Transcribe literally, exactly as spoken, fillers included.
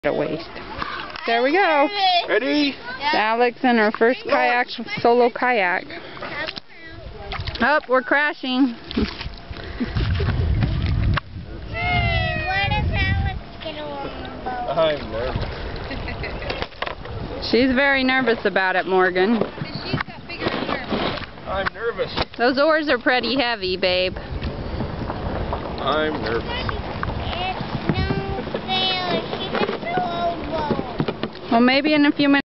a waste. There we go. Ready? Alex in her first kayak, solo kayak. Oh, we're crashing. Hey, what if Alex get on the boat? I'm nervous. She's very nervous about it, Morgan. She's got bigger arms. I'm nervous. Those oars are pretty heavy, babe. I'm nervous. It's no fair. She was so old. Well, maybe in a few minutes.